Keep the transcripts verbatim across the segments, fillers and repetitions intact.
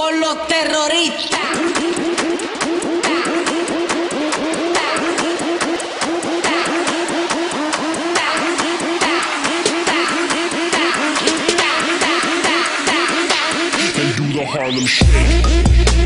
con los terroristas. The Harlem Shake.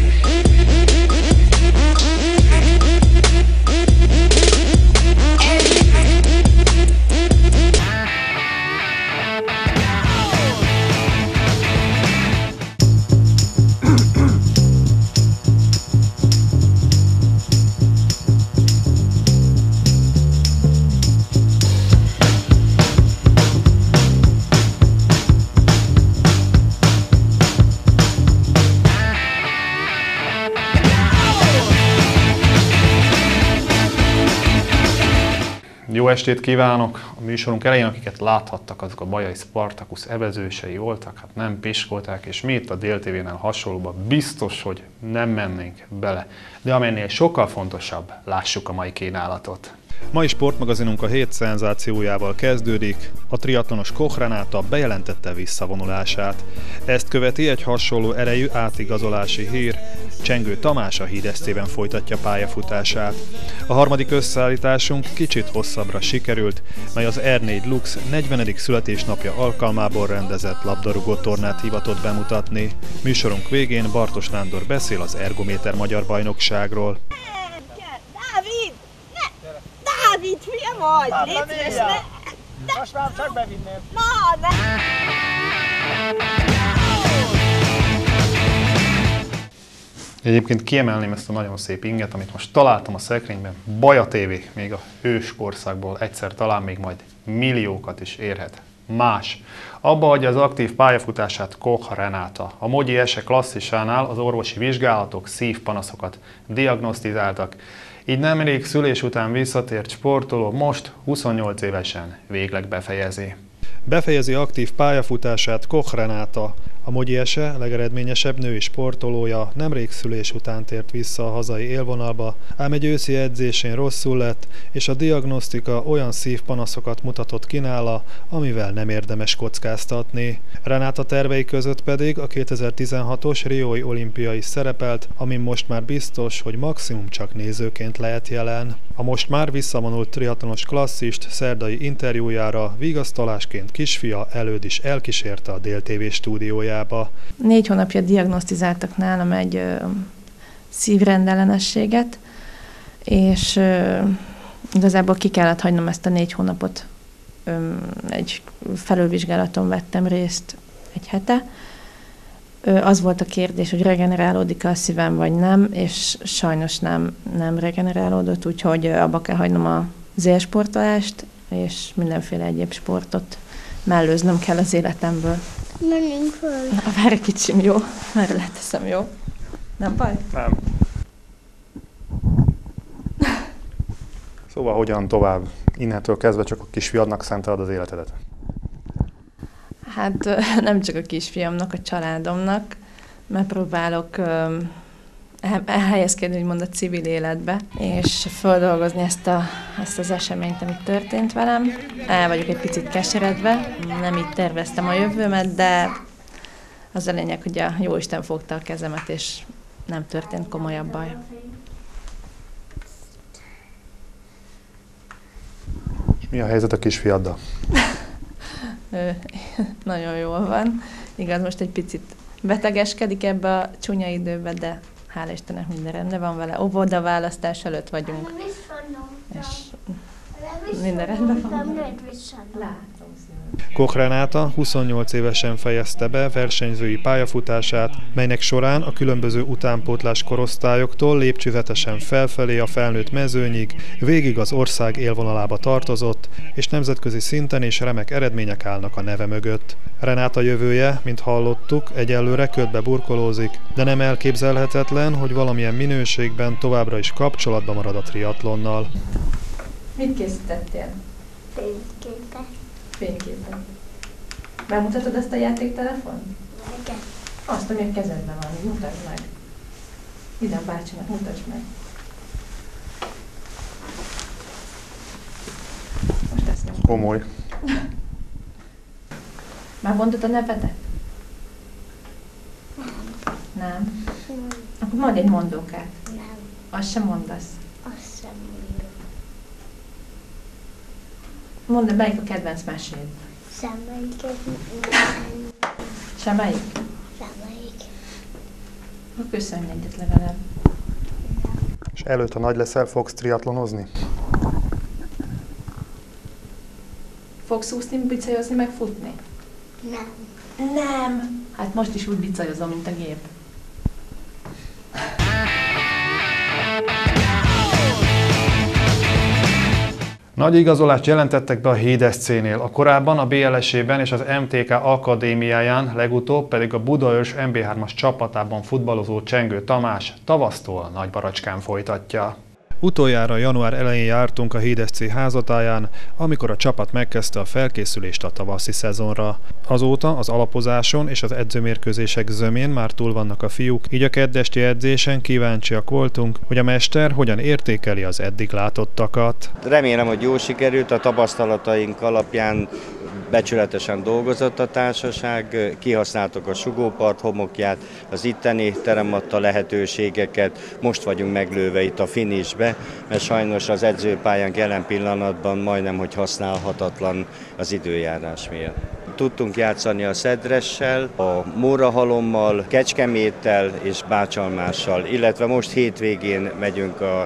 Jó estét kívánok! A műsorunk elején, akiket láthattak, azok a Bajai Spartacus evezősei voltak, hát nem piskolták, és mi itt a Dél té vénél hasonlóban biztos, hogy nem mennénk bele. De amennél sokkal fontosabb, lássuk a mai kínálatot. Mai sportmagazinunk a hét szenzációjával kezdődik. A triatlonos Koch Renáta bejelentette visszavonulását. Ezt követi egy hasonló erejű átigazolási hír. Csengő Tamás a Hídesztében folytatja pályafutását. A harmadik összeállításunk kicsit hosszabbra sikerült, mely az er négy Lux negyvenedik születésnapja alkalmából rendezett labdarúgó tornát hivatott bemutatni. Műsorunk végén Bartos Nándor beszél az Ergométer magyar bajnokságról. Dávid! Ne! Dávid, hülye vagy! Légy szíves, ne! Most már csak bevinném. Na, ne! Egyébként kiemelném ezt a nagyon szép inget, amit most találtam a szekrényben. Baja té vé, még a hős korszakból egyszer talán még majd milliókat is érhet. Más. Abba hagyja az aktív pályafutását Koch Renáta. A Mogyi Ese klasszisánál az orvosi vizsgálatok szívpanaszokat diagnosztizáltak. Így nemrég szülés után visszatért sportoló most huszonnyolc évesen végleg befejezi. Befejezi aktív pályafutását Koch Renáta. A Mogyi Ese legeredményesebb női sportolója nemrég szülés után tért vissza a hazai élvonalba, ám egy őszi edzésén rosszul lett, és a diagnosztika olyan szívpanaszokat mutatott ki nála, amivel nem érdemes kockáztatni. Renáta tervei között pedig a kétezer-tizenhatos riói olimpiai szerepelt, amin most már biztos, hogy maximum csak nézőként lehet jelen. A most már visszavonult triatlonos klasszist szerdai interjújára vigasztalásként kisfia Előd is elkísérte a Dél té vé stúdiójába. Négy hónapja diagnosztizáltak nálam egy ö, szívrendellenességet, és ö, igazából ki kellett hagynom ezt a négy hónapot. Ö, egy felülvizsgálaton vettem részt egy hete. Ö, az volt a kérdés, hogy regenerálódik-e a szívem, vagy nem, és sajnos nem, nem regenerálódott, úgyhogy abba kell hagynom az élsportolást, és mindenféle egyéb sportot mellőznöm kell az életemből. Menjünk föl. Na, várj egy kicsim, jó? Merre leteszem, jó? Nem baj? Nem. Szóval hogyan tovább? Innentől kezdve csak a kisfiadnak szenteled az életedet? Hát nem csak a kisfiamnak, a családomnak, mert próbálok elhelyezkedni, úgymond a civil életbe, és feldolgozni ezt, a, ezt az eseményt, amit történt velem. El vagyok egy picit keseredve, nem így terveztem a jövőmet, de az a lényeg, hogy a Jóisten fogta a kezemet, és nem történt komolyabb baj. És mi a helyzet a kisfiaddal? Nagyon jól van. Igaz, most egy picit betegeskedik ebbe a csúnya időbe, de hál' Istennek minden rendben van vele. Óvodaválasztás előtt vagyunk. És minden rendben van. Koch Renáta huszonnyolc évesen fejezte be versenyzői pályafutását, melynek során a különböző utánpótlás korosztályoktól lépcsőzetesen felfelé a felnőtt mezőnyig végig az ország élvonalába tartozott, és nemzetközi szinten is remek eredmények állnak a neve mögött. Renáta jövője, mint hallottuk, egyelőre ködbe burkolózik, de nem elképzelhetetlen, hogy valamilyen minőségben továbbra is kapcsolatban marad a triatlonnal. Mit készítettél? Fényképe. Fényképen. Bemutatod ezt a játéktelefont? Igen. Azt, ami a kezedben van, mutasd meg. Ide a bácsinak, mutasd meg. Most ezt nyomom. Komoly. Már mondtad a nevedet? Nem? Akkor mondj egy mondókát. Nem. Azt sem mondasz. Azt sem mondom. Mondd, melyik a kedvenc meséd? Semmelyiket Semmelyik? Semmelyik. Akkor köszönj egyet legalább. És előtt, ha nagy leszel, fogsz triatlonozni? Fogsz úszni, bicajozni, meg futni? Nem. Nem! Hát most is úgy bicajozom, mint a gép. Nagy igazolást jelentettek be a Híd es cé-nél, a korábban a bé el es-ében és az em té ká akadémiáján, legutóbb pedig a Budaörs em bé hármas csapatában futballozó Csengő Tamás tavasztól Nagybaracskán folytatja. Utoljára január elején jártunk a Híd es cé házatáján, amikor a csapat megkezdte a felkészülést a tavaszi szezonra. Azóta az alapozáson és az edzőmérkőzések zömén már túl vannak a fiúk, így a keddesti edzésen kíváncsiak voltunk, hogy a mester hogyan értékeli az eddig látottakat. Remélem, hogy jól sikerült, a tapasztalataink alapján becsületesen dolgozott a társaság, kihasználtuk a sugópart homokját, az itteni terem adta lehetőségeket, most vagyunk meglőve itt a finishbe, mert sajnos az edzőpályánk jelen pillanatban majdnem, hogy használhatatlan az időjárás miatt. Tudtunk játszani a Szedressel, a Mórahalommal, Kecskeméttel és Bácsalmással, illetve most hétvégén megyünk a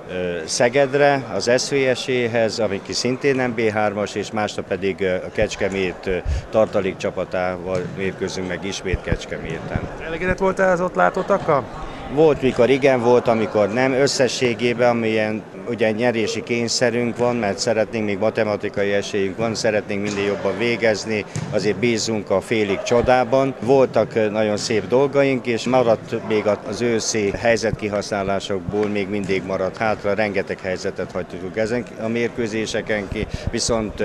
Szegedre, az es vé es-éhez, ami szintén em bé hármas, és másnap pedig a Kecskemét tartalék csapatával mérkőzünk meg ismét Kecskeméten. Elégedett voltál az ott látottakkal? Volt, mikor igen, volt, amikor nem. Összességében, amilyen ugye nyerési kényszerünk van, mert szeretnénk, még matematikai esélyünk van, szeretnénk minél jobban végezni, azért bízunk a félig csodában. Voltak nagyon szép dolgaink, és maradt még az őszi helyzetkihasználásokból még mindig maradt hátra, rengeteg helyzetet hagytuk ezen a mérkőzéseken ki, viszont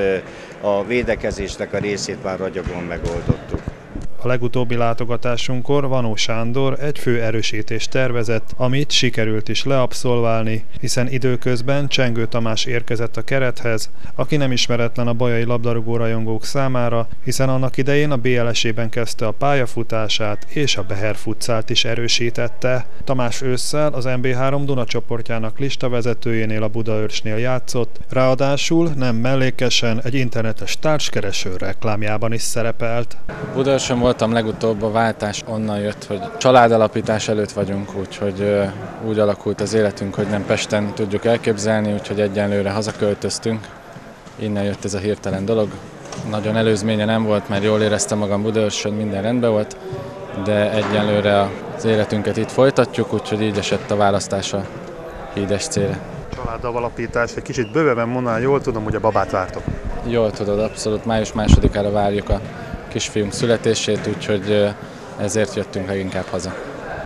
a védekezésnek a részét már ragyogon megoldottuk. A legutóbbi látogatásunkkor Vanó Sándor egy fő erősítést tervezett, amit sikerült is leabszolválni, hiszen időközben Csengő Tamás érkezett a kerethez, aki nem ismeretlen a bajai labdarúgó rajongók számára, hiszen annak idején a bé el es-ében kezdte a pályafutását és a Beher futszált is erősítette. Tamás ősszel az em bé három Duna csoportjának listavezetőjénél a Budaörsnél játszott, ráadásul nem mellékesen egy internetes társkereső reklámjában is szerepelt. Budaörsön voltam legutóbb, a váltás onnan jött, hogy családalapítás előtt vagyunk, úgyhogy úgy alakult az életünk, hogy nem Pesten tudjuk elképzelni, úgyhogy egyenlőre hazaköltöztünk. Innen jött ez a hirtelen dolog. Nagyon előzménye nem volt, mert jól éreztem magam Budaörsön, minden rendben volt, de egyenlőre az életünket itt folytatjuk, úgyhogy így esett a választás a Híd es cé-re. Családalapítás, egy kicsit bővebben mondanám, jól tudom, hogy a babát vártok. Jól tudod, abszolút május másodikára várjuk a kisfiunk születését, úgyhogy ezért jöttünk leginkább haza.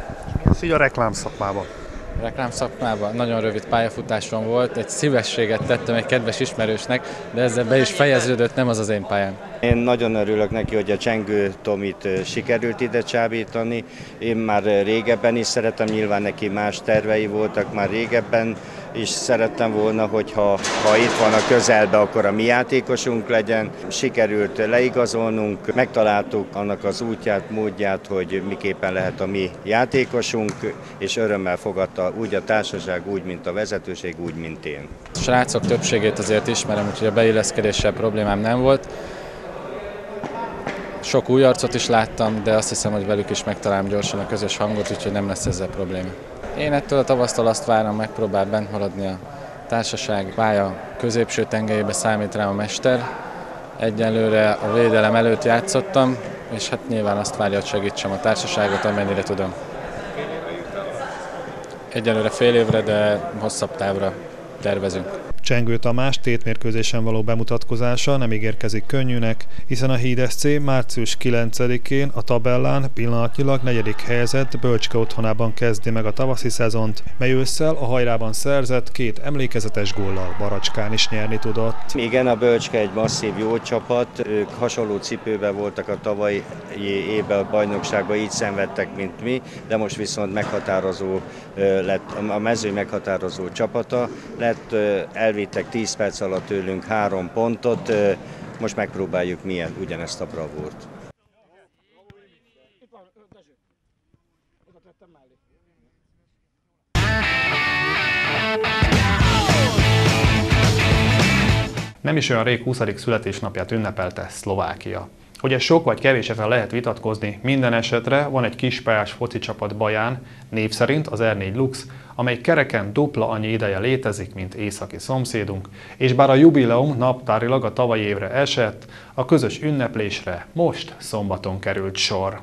Ez így a reklámszakmában. A reklámszakmában nagyon rövid pályafutásom volt, egy szívességet tettem egy kedves ismerősnek, de ezzel be is fejeződött, nem az az én pályám. Én nagyon örülök neki, hogy a Csengő Tomit sikerült ide csábítani. Én már régebben is szeretem, nyilván neki más tervei voltak már régebben, és szerettem volna, hogyha ha itt van a közelben, akkor a mi játékosunk legyen. Sikerült leigazolnunk, megtaláltuk annak az útját, módját, hogy miképpen lehet a mi játékosunk, és örömmel fogadta úgy a társaság, úgy, mint a vezetőség, úgy, mint én. A srácok többségét azért ismerem, úgyhogy a beilleszkedéssel problémám nem volt. Sok új arcot is láttam, de azt hiszem, hogy velük is megtalálom gyorsan a közös hangot, úgyhogy nem lesz ezzel probléma. Én ettől a tavasztól azt várom, megpróbál bent maradni a társaság. Pálya középső tengelyébe számít rám a mester. Egyenlőre a védelem előtt játszottam, és hát nyilván azt várja, hogy segítsem a társaságot, amennyire tudom. Egyelőre fél évre, de hosszabb távra tervezünk. Csengő Tamás tétmérkőzésen való bemutatkozása nem ígérkezik könnyűnek, hiszen a Híd es cé március kilencedikén a tabellán pillanatnyilag negyedik helyezett Bölcske otthonában kezdi meg a tavaszi szezont, mely ősszel a Hajrában szerzett két emlékezetes góllal Baracskán is nyerni tudott. Igen, a Bölcske egy masszív jó csapat, ők hasonló cipőben voltak a tavalyi évben a bajnokságban, így szenvedtek, mint mi, de most viszont meghatározó lett, a mezőny meghatározó csapata lett, elvittek tíz perc alatt tőlünk három pontot, most megpróbáljuk milyen ugyanezt a bravúrt. tettem mellé. Nem is olyan rég huszadik születésnapját ünnepelte Szlovákia. Hogy ez sok vagy kevés, ezzel lehet vitatkozni, minden esetre van egy kispályás foci csapat Baján, név szerint az er négy Lux, amely kereken dupla annyi ideje létezik, mint északi szomszédunk, és bár a jubileum naptárilag a tavalyi évre esett, a közös ünneplésre most szombaton került sor.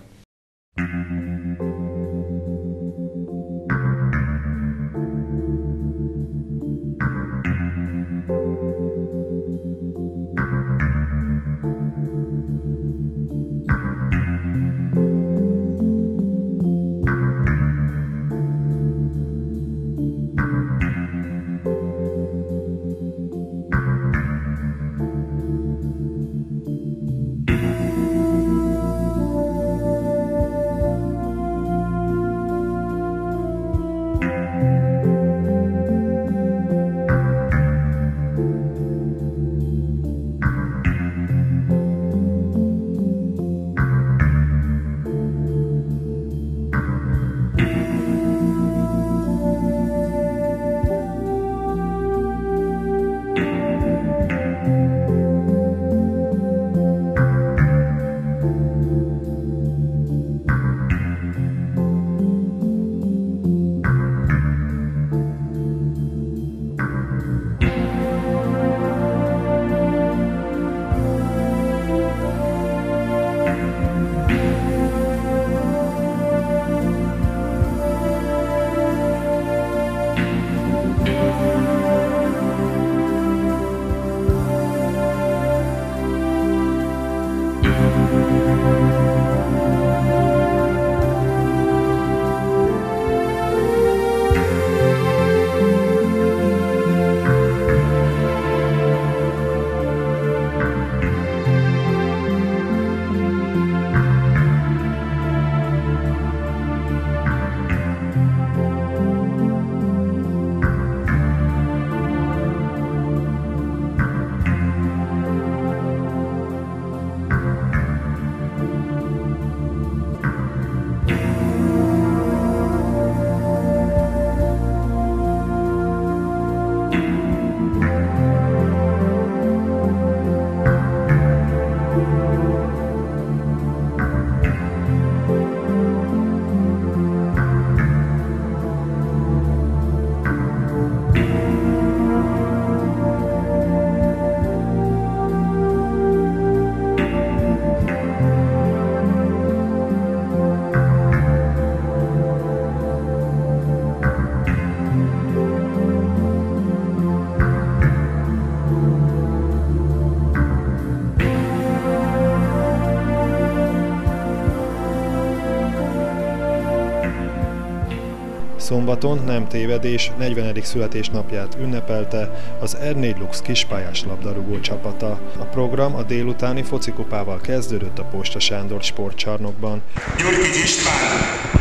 Szombaton nem tévedés negyvenedik születésnapját ünnepelte az er négy Lux kispályás labdarúgó csapata. A program a délutáni focikupával kezdődött a Posta Sándor sportcsarnokban. Gyurkics István,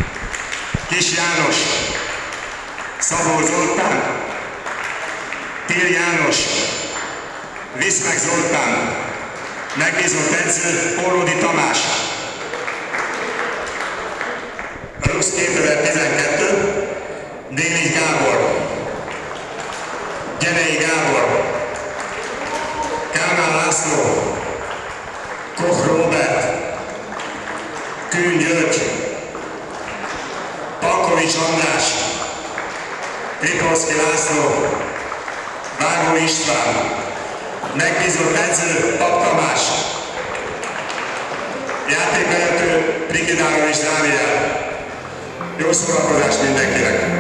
Kis János, Szabó Zoltán, Tél János, Viszmek Zoltán, megbízott edző Pólódi Tamás. Lux kétezer-tizenkettő, Déli Gábor, Genei Gábor, Kálmán László, Koch Róbert, Kühn György, Pankovics András, Kripolszki László, Vágó István, megbízott edző Pap Tamás, játékvezető Prikidárovics Dániel. Jó szórakozást mindenkinek!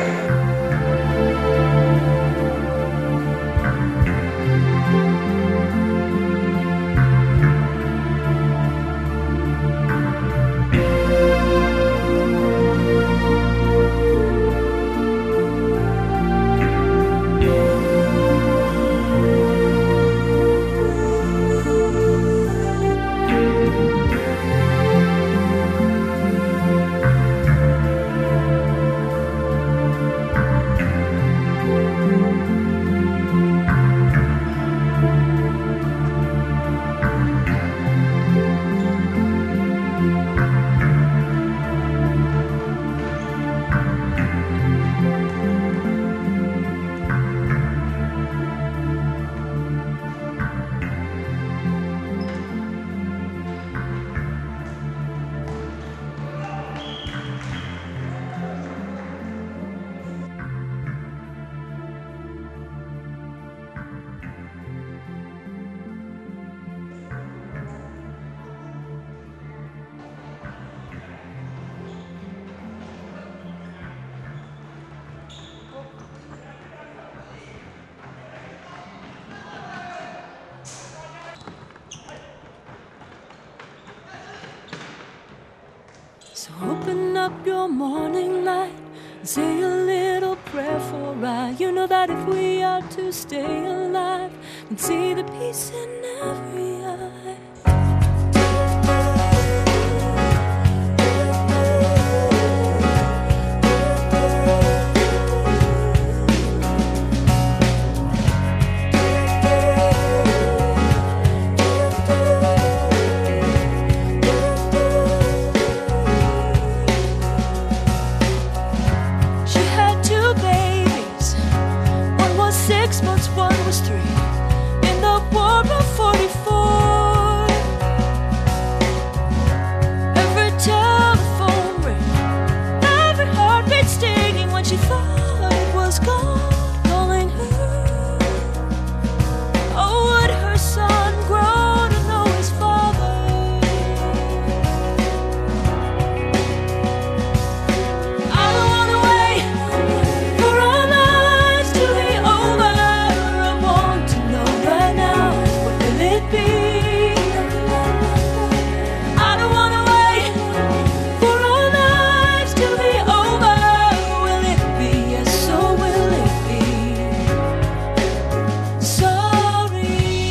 up your morning light, say a little prayer for I. You know that if we are to stay alive, and see the peace in every eye. Six months, one was three. In the war of forty-four, every telephone ring, every heartbeat stinging when she thought it was God calling her. Oh, would her son grow to know his father? I don't wanna wait for our lives to be over. I want to know right now, what will it be? I don't wanna wait for our lives to be over. Will it be? Yes, or will it be? Sorry.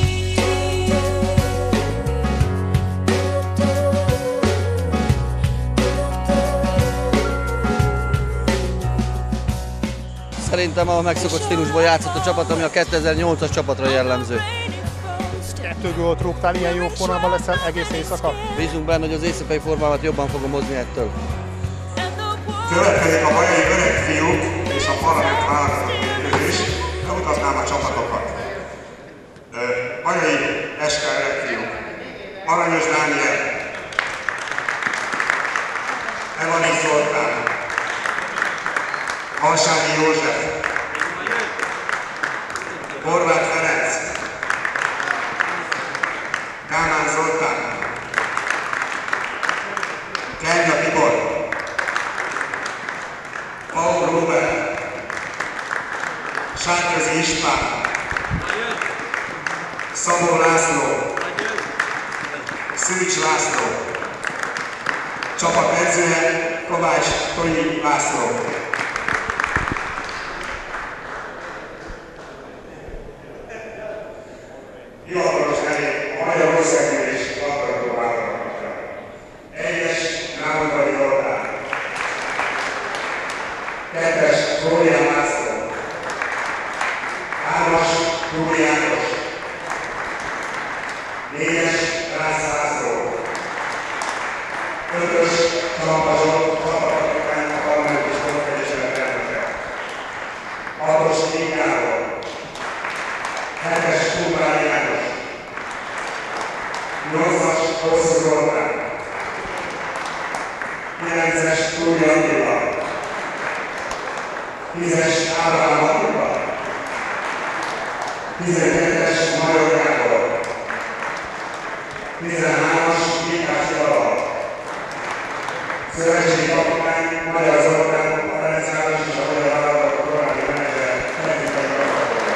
Szerintem a megszokott stílusból játszott a csapat, ami a kétezer-nyolcas csapatra jellemző. Kettő gólt rúgtál, ilyen jó formában leszel egész éjszaka? Bízunk benne, hogy az éjszakai formámat jobban fogom hozni ettől. Következik a bajai öreg fiúk és a parlament választott mérkőzés. Bemutaznám a csapatokat. Bajai Eske öreg fiúk. Aranyos Dániel. Evani Zoltán. Alsági József. Horváth Ferenc. Kálmán Zoltán. Kenya Tibor. Paul Robert. Sárközi István. Szabó László. Szűcs László. Csapat edzője Kovács Tonyi László. Hivatalos nevén a Magyar Országgyűlés labdarúgó válogatottja. Egyes Námondai Zoltán. Kettes Flórián László. Hármas Júli János. Négyes Rász László. Ötös Csalamba Zsolt, csapatkapitány a Parlamenti Sportegyesület elnöke. Hatos Kék Gábor. Hetes Kulmári János. Nyolcas Hosszú Zoltán. Kilences Túri Attila. Tízes Ábrahám Attila. Tizenkettes Major Gábor. Tizenhármas Mikás Jala. Szövetségi kapitány Magyar Zoltán, a Ferenc János és a Magyar Vállalatok korábbi menedzser, technikai gyakorlója.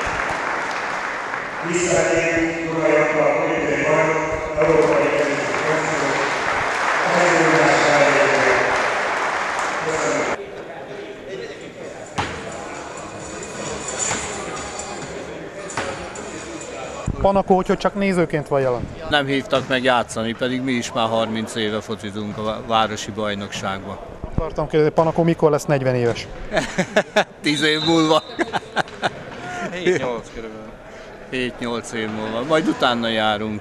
Visszatérünk Durai Attila, politikai bajnok, európai kerületi köztünk, a helyzőrás elérjével. Köszönöm. Panakó, hogy csak nézőként van jelen. Nem hívtak meg játszani, pedig mi is már harminc éve focizunk a városi bajnokságban. Tartam kérdezni, Panakó mikor lesz negyven éves? tíz év múlva. hét-nyolc körülbelül. hét-nyolc év múlva, majd utána járunk.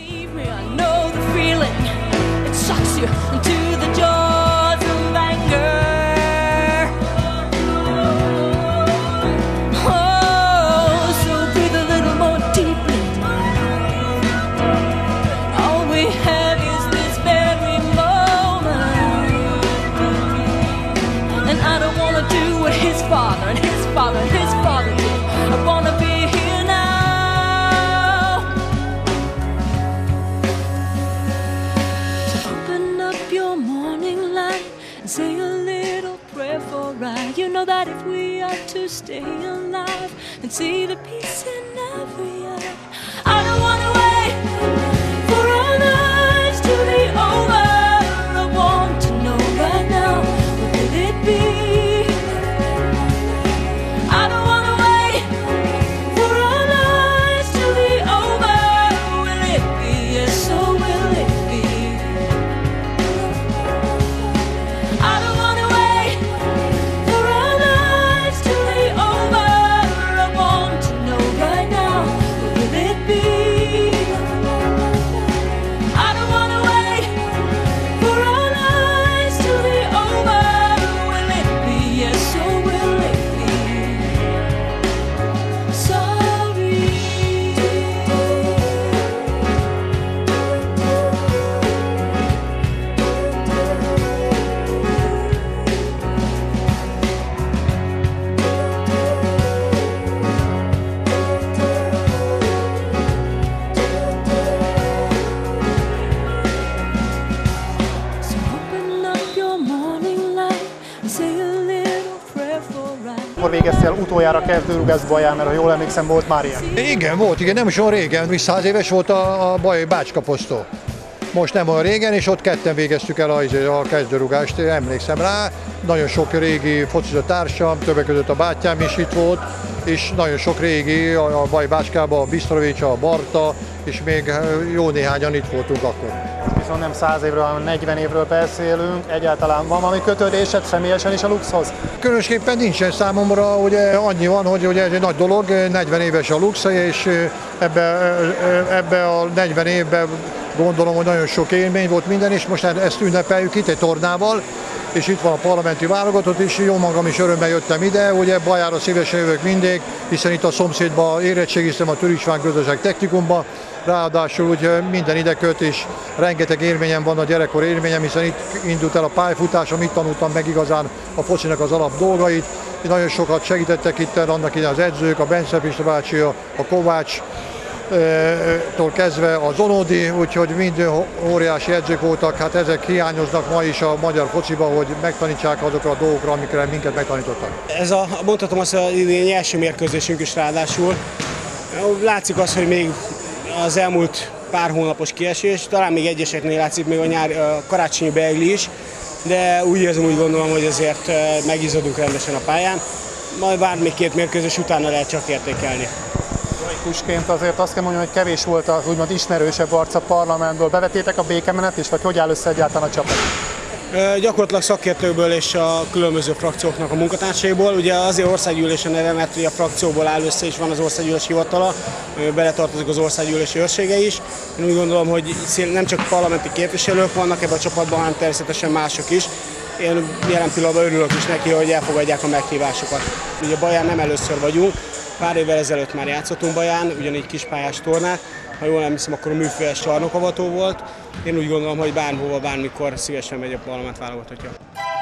His father and his father and his father did. I wanna be here now. So open up your morning light and say a little prayer for I. You know that if we are to stay alive and see the peace in every eye, I don't wanna wait for our lives to be over. I want to know right now. Mikor végeztél utoljára kezdőrugás Baján, mert ha jól emlékszem, volt már ilyen? Igen, volt, igen, nem is olyan régen, száz éves volt a, a Bajai Bácskaposztó. Most nem olyan régen, és ott ketten végeztük el a, a kezdőrugást, emlékszem rá. Nagyon sok régi focizó társam, többek között a bátyám is itt volt, és nagyon sok régi, a, a Bajai Bácskában a Bisztrovics, a Barta, és még jó néhányan itt voltunk akkor. Viszont nem száz évről, hanem negyven évről beszélünk. Egyáltalán van valami kötődésed személyesen is a Luxhoz? Különösképpen nincsen számomra, ugye annyi van, hogy ugye ez egy nagy dolog, negyven éves a Lux, és ebbe, ebbe a negyven évben gondolom, hogy nagyon sok élmény volt minden, és most ezt ünnepeljük itt egy tornával, és itt van a parlamenti válogatott is, jó magam is örömmel jöttem ide, ugye Bajára szívesen jövök mindig, hiszen itt a szomszédban érettségiztem a Türk-István Közösség Technikumban, ráadásul úgy minden ide köt, és rengeteg élményem van, a gyerekkor élményem, hiszen itt indult el a pályafutásom, itt tanultam meg igazán a focinak az alap dolgait. Nagyon sokat segítettek itt annak ide az edzők, a Bence Pista bácsi, a Kovács, tól kezdve a Zonódi, úgyhogy mind óriási edzők voltak, hát ezek hiányoznak ma is a magyar fociba, hogy megtanítsák azokra a dolgokra, amikre minket megtanítottak. Ez a, mondhatom azt, hogy idén első mérkőzésünk is ráadásul. Látszik az, hogy még az elmúlt pár hónapos kiesés, talán még egyeseknél látszik még a, nyár, a karácsonyi beigli is, de úgy érzem, úgy gondolom, hogy azért megizadunk rendesen a pályán, majd bármilyen két mérkőzés utána lehet csak értékelni. Laikusként azért azt kell mondani, hogy kevés volt az úgymond ismerősebb arc a parlamentből. Bevetétek a békemenet is, vagy hogy áll össze egyáltalán a csapat? Gyakorlatilag szakértőkből és a különböző frakcióknak a munkatársaiból. Ugye azért országgyűlés a neve, mert a frakcióból áll össze, és van az országgyűlés hivatala, beletartozik az országgyűlési őrsége is. Én úgy gondolom, hogy nem csak parlamenti képviselők vannak ebben a csapatban, hanem természetesen mások is. Én jelen pillanatban örülök is neki, hogy elfogadják a meghívásokat. Ugye Baján nem először vagyunk, pár évvel ezelőtt már játszottunk Baján, ugyanígy kispályás tornát. Ha jól nem hiszem, akkor a műfőes csarnokavató volt. Én úgy gondolom, hogy bárhova, bármikor szívesen megy a parlament válogatottja.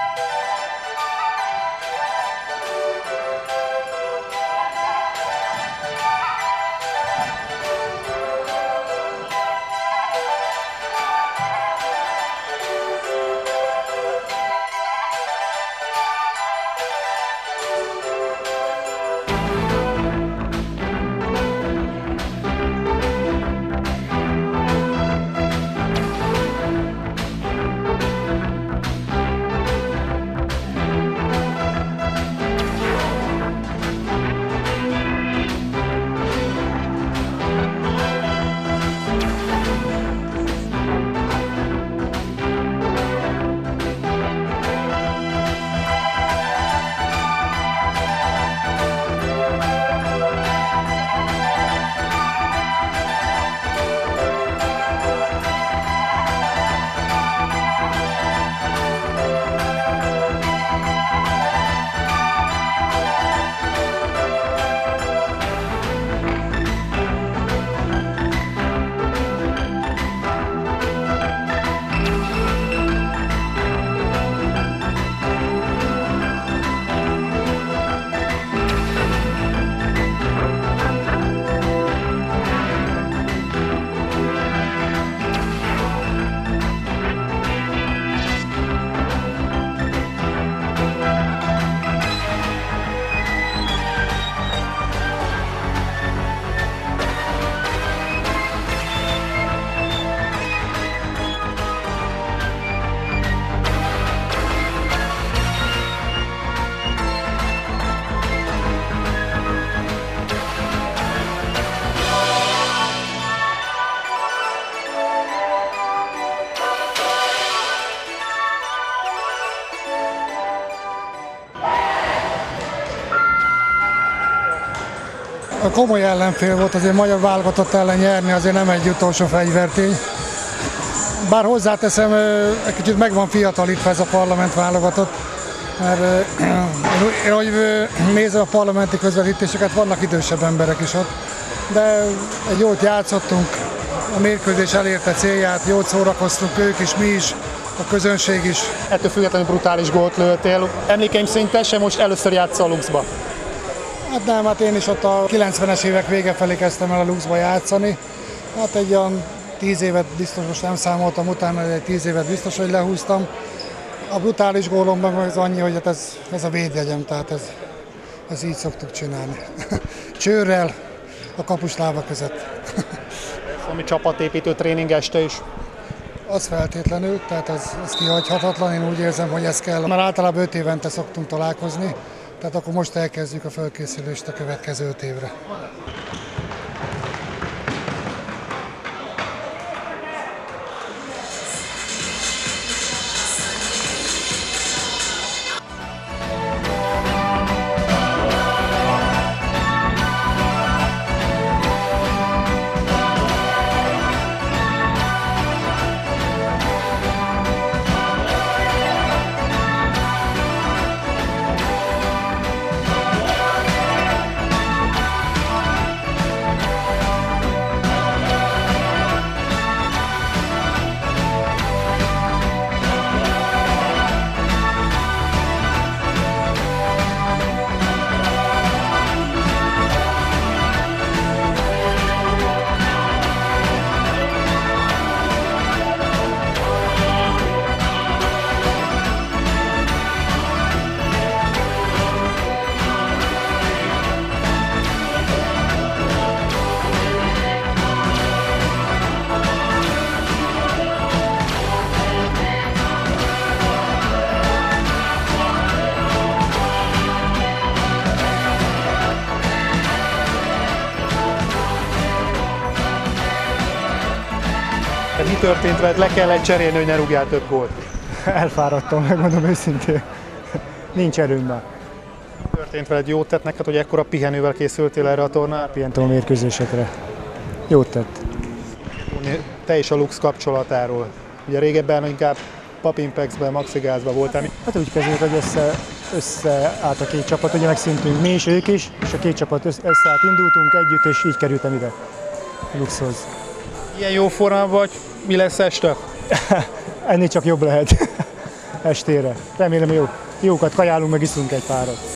Komoly ellenfél volt, azért magyar válogatott ellen nyerni azért nem egy utolsó fegyvertény. Bár hozzáteszem, egy kicsit meg van fiatalítva ez a parlament válogatott, mert én ahogy nézem a parlamenti közvetítéseket, vannak idősebb emberek is ott, de egy jót játszottunk, a mérkőzés elérte célját, jót szórakoztunk ők is, mi is, a közönség is. Ettől függetlenül brutális gólt lőttél. Emlékeim szerint te sem most először játszol a Luxba. Hát nem, hát én is ott a kilencvenes évek vége felé kezdtem el a Luxba játszani. Hát egy olyan tíz évet biztos, most nem számoltam utána, de egy tíz évet biztos, hogy lehúztam. A brutális gólomban az annyi, hogy hát ez, ez a védjegyem, tehát ez Ezt így szoktuk csinálni. Csőrrel a kapuslába között. Ami csapatépítő tréning este is? Az feltétlenül, tehát az, az kihagyhatatlan, én úgy érzem, hogy ez kell. Már általában öt évente szoktunk találkozni, tehát akkor most elkezdjük a felkészülést a következő öt évre. Mi történt veled? Le kellett cserélni, hogy ne rúgjál több gólt? Elfáradtam, megmondom őszintén. Nincs erőm már. Mi történt veled? Jót tett neked, hogy ekkora pihenővel készültél erre a tornára? Pihentem a mérkőzésekre. Jót tett. Te és a Lux kapcsolatáról. Ugye régebben inkább Papimpexben, Maxigázban voltál. Hát úgy kezdjük, hogy össze, összeállt a két csapat, ugye megszintünk mi is, ők is, és a két csapat összeállt, indultunk együtt, és így kerültem ide a Luxhoz. Ilyen jó formában vagy, mi lesz este? Ennél csak jobb lehet estére. Remélem jó, jókat kajálunk, meg iszunk egy párat.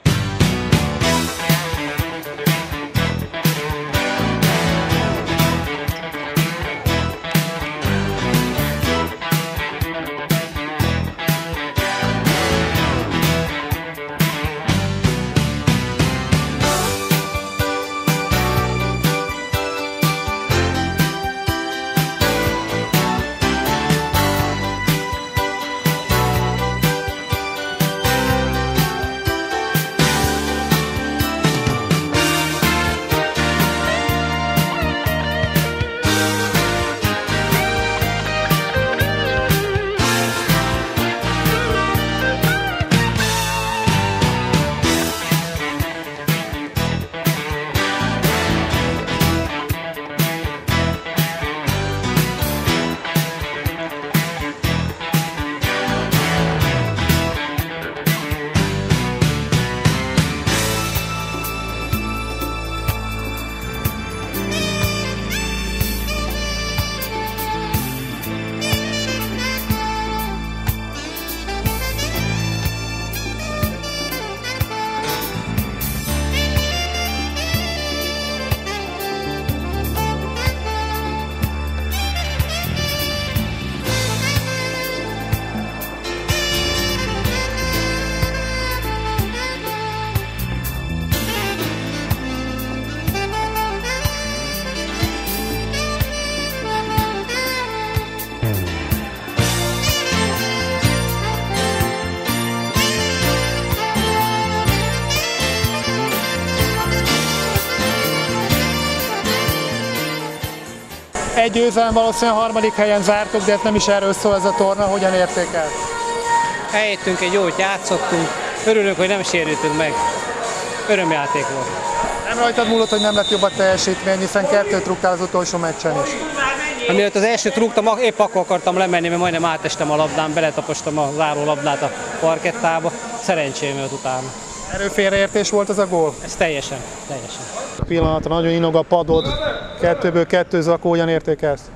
Egy győzelem, valószínűleg a harmadik helyen zártok, de ez nem is erről szól ez a torna, hogyan értékel? Eljöttünk, egy jót játszottunk, örülünk, hogy nem sérültünk meg. Örömjáték volt. Nem rajtad múlott, hogy nem lett jobb a teljesítmény, hiszen kettőt rúgtál az utolsó meccsen is. Amiatt az elsőt rúgtam, épp akkor akartam lemenni, mert majdnem átestem a labdán, beletapostam a záró labdát a parkettába. Szerencsém volt utána. Erőfélreértés volt az a gól? Ez teljesen, teljesen. A pillanatra nagyon inog a padod, kettőből kettő zakó, hogyan értékelsz?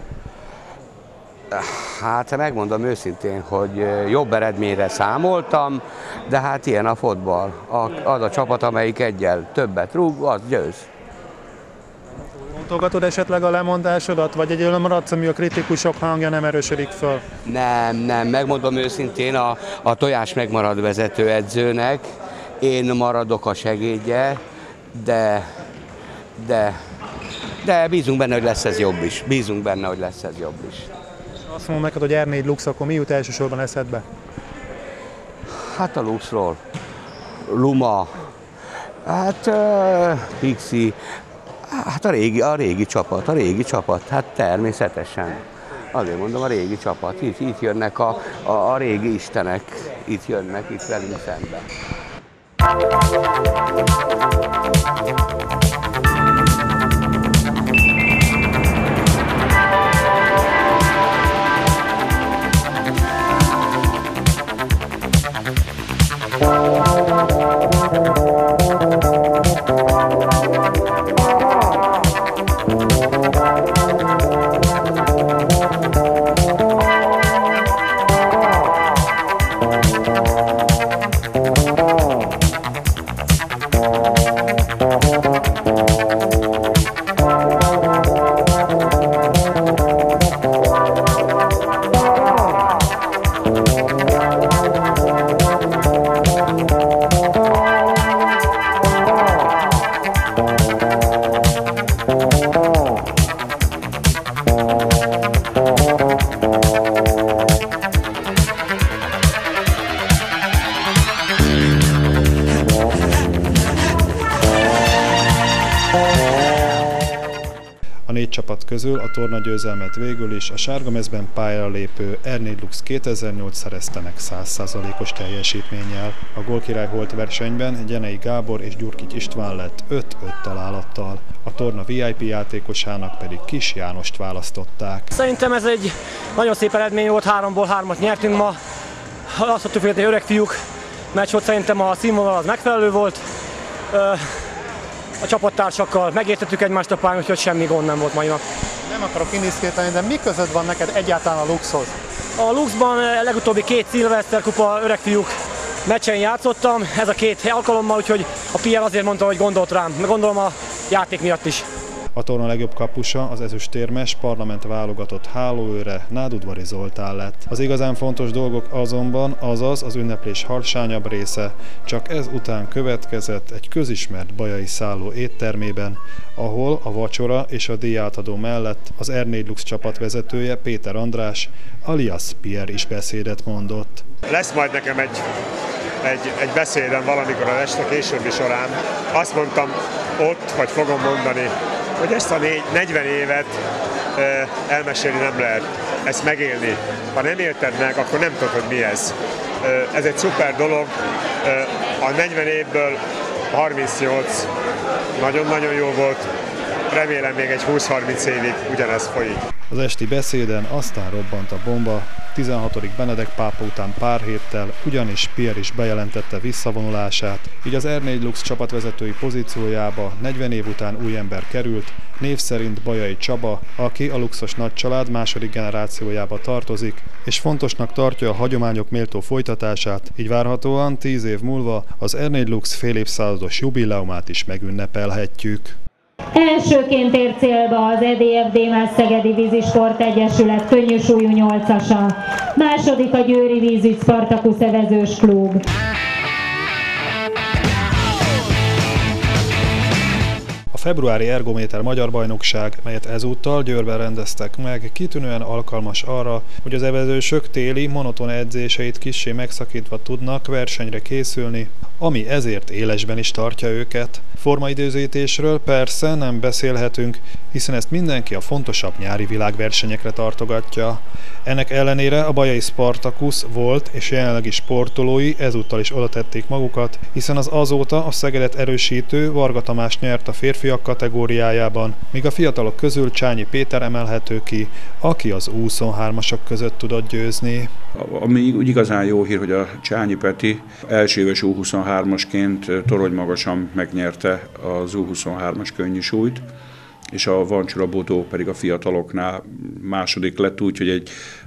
Hát megmondom őszintén, hogy jobb eredményre számoltam, de hát ilyen a fotball. Az a csapat, amelyik egyel többet rúg, az győz. Fontolgatod esetleg a lemondásodat, vagy egyelőre maradsz, ami a kritikusok hangja nem erősödik föl? Nem, nem, megmondom őszintén, a, a Tojás megmarad vezetőedzőnek, én maradok a segédje, de, de, de bízunk benne, hogy lesz ez jobb is. Bízunk benne, hogy lesz ez jobb is. Azt mondom neked, hogy er négy Lux, akkor mi jut elsősorban eszedbe? Hát a Luxról. Luma, hát uh, Pixi, hát a régi, a régi csapat, a régi csapat, hát természetesen. Azért mondom, a régi csapat, itt, itt jönnek a, a, a régi istenek, itt jönnek, itt velünk szemben. A négy csapat közül a tornagyőzelmet végül is a sárgamezben pályára lépő er négy Lux kétezer-nyolc szerezte meg száz százalékos teljesítménnyel. A gólkirály holt versenyben Gyenei Gábor és Gyurkics István lett öt-öt találattal. A torna vé i pé játékosának pedig Kis Jánost választották. Szerintem ez egy nagyon szép eredmény volt, háromból hármat nyertünk ma. Azt tudtuk, hogy egy öreg fiúk meccs volt, szerintem a színvonal az megfelelő volt. A csapattársakkal megértettük egymást a pályán, úgyhogy semmi gond nem volt mai nap. Nem akarok indiszkétálni, de mi között van neked egyáltalán a Luxhoz? A Luxban legutóbbi két Szilveszter kupa öregfiúk meccsen játszottam, ez a két alkalommal, úgyhogy a pé er azért mondta, hogy gondolt rám, meg gondolom a játék miatt is. A torna legjobb kapusa az ezüstérmes Parlament válogatott hálóőre Nádudvari Zoltán lett. Az igazán fontos dolgok azonban, azaz az ünneplés harsányabb része, csak ez után következett egy közismert bajai szálló éttermében, ahol a vacsora és a díjátadó mellett az er négy Lux csapatvezetője Péter András alias Pierre is beszédet mondott. Lesz majd nekem egy, egy, egy beszédem valamikor az este későbbi során. Azt mondtam ott, hogy fogom mondani, hogy ezt a negyven évet e, elmesélni nem lehet, ezt megélni. Ha nem élted meg, akkor nem tudod, hogy mi ez. E, ez egy szuper dolog, e, a negyven évből harmincnyolc nagyon-nagyon jó volt, remélem még egy húsz-harminc évig ugyanez folyik. Az esti beszéden aztán robbant a bomba, tizenhatodik Benedek pápa után pár héttel, ugyanis Pierre is bejelentette visszavonulását, így az er négy Lux csapatvezetői pozíciójába negyven év után új ember került, név szerint Bajai Csaba, aki a Luxos nagycsalád második generációjába tartozik, és fontosnak tartja a hagyományok méltó folytatását, így várhatóan tíz év múlva az er négy Lux fél évszázados jubileumát is megünnepelhetjük. Elsőként ért célba az e dé ef dé-más Szegedi Vízisport Egyesület könnyűsúlyú nyolcasa. Második a Győri Vízügy Spartacus Evezős Klub. A februári Ergométer Magyar Bajnokság, melyet ezúttal Győrben rendeztek meg, kitűnően alkalmas arra, hogy az evezősök téli monoton edzéseit kissé megszakítva tudnak versenyre készülni, ami ezért élesben is tartja őket. Formaidőzítésről persze nem beszélhetünk, hiszen ezt mindenki a fontosabb nyári világversenyekre tartogatja. Ennek ellenére a bajai Spartacus volt és jelenlegi sportolói ezúttal is odatették magukat, hiszen az azóta a Szegedet erősítő Varga Tamás nyert a férfiak kategóriájában, míg a fiatalok közül Csányi Péter emelhető ki, aki az U huszonhármasok között tudott győzni. Ami úgy igazán jó hír, hogy a Csányi Peti első éves U huszonhármasként torony magasan megnyerte az U huszonhármas könnyűsúlyt, és a Vancsura Bodó pedig a fiataloknál második lett, úgy, hogy egy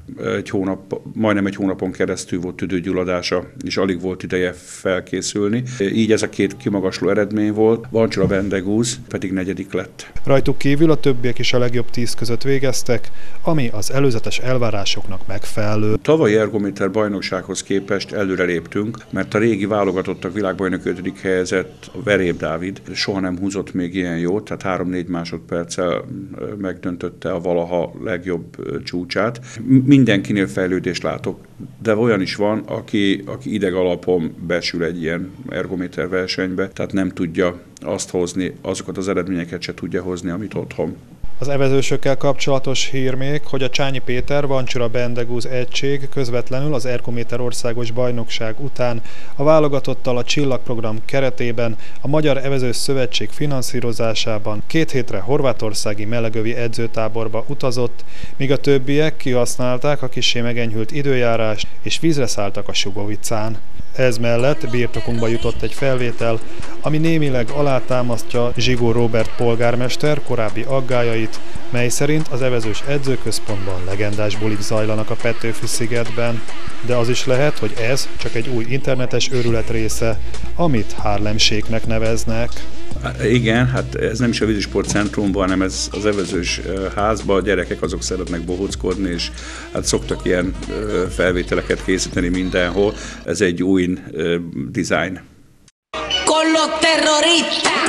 egy hónap, majdnem egy hónapon keresztül volt tüdőgyulladása, és alig volt ideje felkészülni. Így ez a két kimagasló eredmény volt, Vancsura Bendegúz pedig negyedik lett. Rajtuk kívül a többiek is a legjobb tíz között végeztek, ami az előzetes elvárásoknak megfelelő. Tavalyi ergométer bajnoksághoz képest előre léptünk, mert a régi válogatottak világbajnok ötödik helyezett Veréb Dávid soha nem húzott még ilyen jót, tehát három-négy másodperccel megdöntötte a valaha legjobb csúcsát. Mindenkinél fejlődést látok, de olyan is van, aki, aki ideg alapon besül egy ilyen ergométer versenybe, tehát nem tudja azt hozni, azokat az eredményeket se tudja hozni, amit otthon. Az evezősökkel kapcsolatos hír még, hogy a Csányi Péter Vancsura Bendegúz egység közvetlenül az Ergométer országos bajnokság után a válogatottal a Csillagprogram keretében a Magyar Evezős Szövetség finanszírozásában két hétre horvátországi melegövi edzőtáborba utazott, míg a többiek kihasználták a kissé megenyhült időjárást és vízre szálltak a Sugovicán. Ez mellett birtokunkba jutott egy felvétel, ami némileg alátámasztja Zsigó Róbert polgármester korábbi aggályait, mely szerint az evezős edzőközpontban legendás bulik zajlanak a Petőfi-szigetben, de az is lehet, hogy ez csak egy új internetes őrület része, amit Harlem Shake-nek neveznek. Igen, hát ez nem is a vízisport centrumban, hanem ez az evezős házban, a gyerekek azok szeretnek bohóckodni, és hát szoktak ilyen felvételeket készíteni mindenhol. Ez egy új uh, design. Con los terroristas.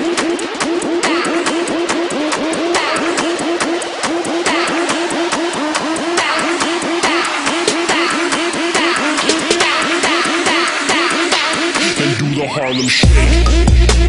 And do the Harlem Shake.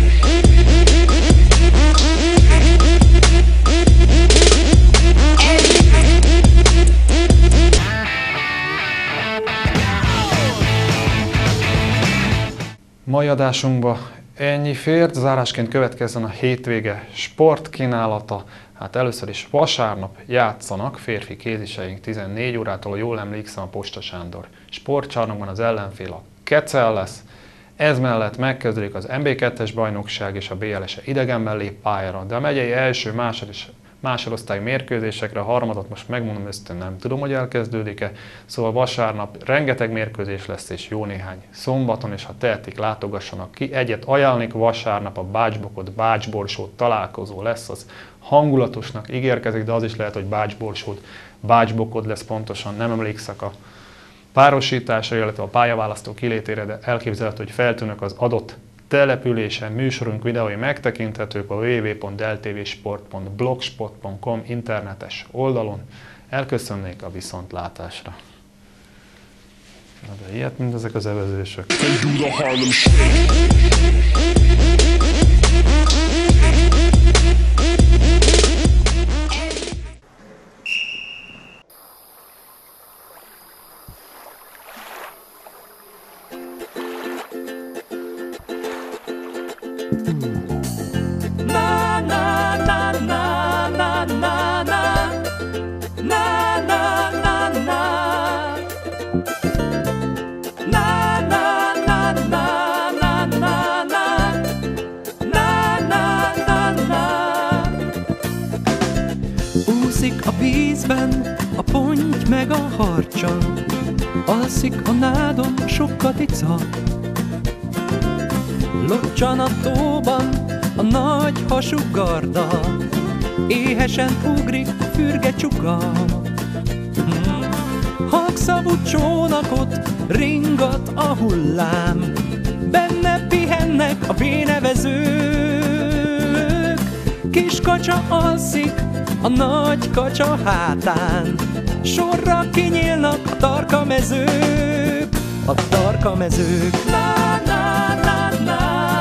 Mai adásunkba ennyi fért, zárásként következzen a hétvége sportkínálata. Hát először is vasárnap játszanak férfi kéziseink tizennégy órától, ha jól emlékszem, a Posta Sándor sportcsarnokban az ellenfél a Kecel lesz. Ez mellett megkezdődik az en bé kettes bajnokság és a bé el es idegenben lép pályára, de a megyei első, másod és másodosztály mérkőzésekre, a harmadot most megmondom őszintén, nem tudom, hogy elkezdődik-e. Szóval vasárnap rengeteg mérkőzés lesz, és jó néhány szombaton, és ha tehetik, látogassanak ki. Egyet ajánlnék, vasárnap a Bács-Bokod, Bács-Borsód találkozó lesz, az hangulatosnak ígérkezik, de az is lehet, hogy Bács-Borsód, Bács-Bokod lesz pontosan, nem emlékszek a párosításra, illetve a pályaválasztó kilétére, de elképzelhető, hogy feltűnök az adott településen. Műsorunk videói megtekinthetők a double-u double-u double-u pont deltvsport pont blogspot pont com internetes oldalon. Elköszönnék a viszontlátásra. Na de ilyet, mint ezek az evezősök. Úszik a vízben a ponty meg a harcsa, alszik a nádon sok katica. Locsan a tóban a nagy hasú garda, éhesen ugrik a fürge csuka. Hangszavú csónakot ringat a hullám, benne pihennek a bénevezők. Kis kacsa alszik a nagy kacsa hátán, sorra kinyílnak a tarka mezők, a tarka mezők. Na, na, na, na.